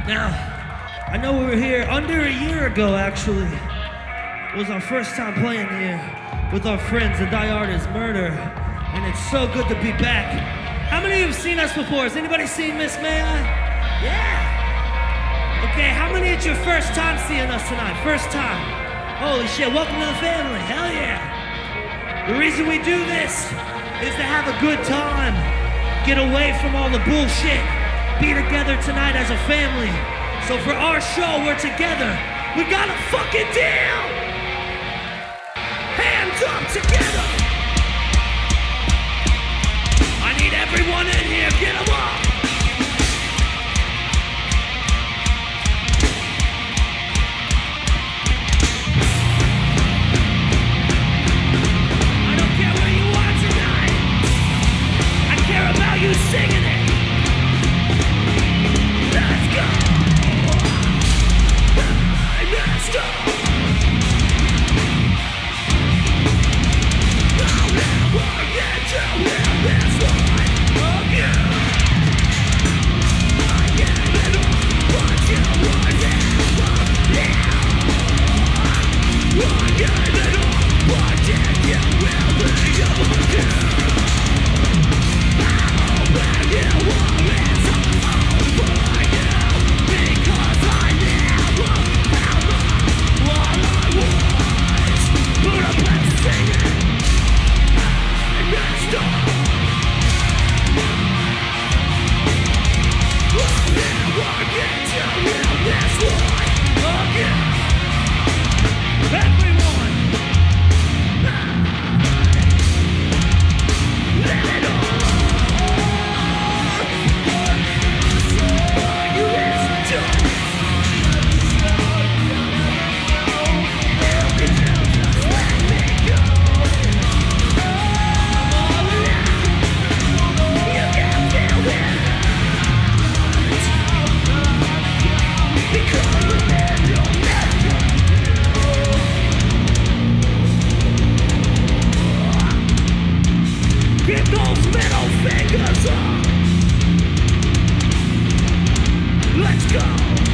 Now, I know we were here under a year ago, actually. It was our first time playing here with our friends, the Die Artists Murder, and it's so good to be back. How many of you have seen us before? Has anybody seen Miss May I? Yeah! Okay, how many it's your first time seeing us tonight? First time. Holy shit, welcome to the family, hell yeah! The reason we do this is to have a good time, get away from all the bullshit, be together tonight as a family. So for our show, we're together. We got a fucking deal! Hands up together! I need everyone in here, get them up! I don't care where you are tonight. I care about you singing it. Let's go! Let's go! I'll never get to live this life again. I gave it all, but you were never there. I gave it all, but did you really ever care? I'll beg you all, it's all for you, because I never found what I was. But I'm not singing. I messed up. I'll never get to live this life again. Everyone, let it all. You listen to me. You can just let me go. You can feel it. Because the man don't matter. Keep those middle fingers up. Let's go.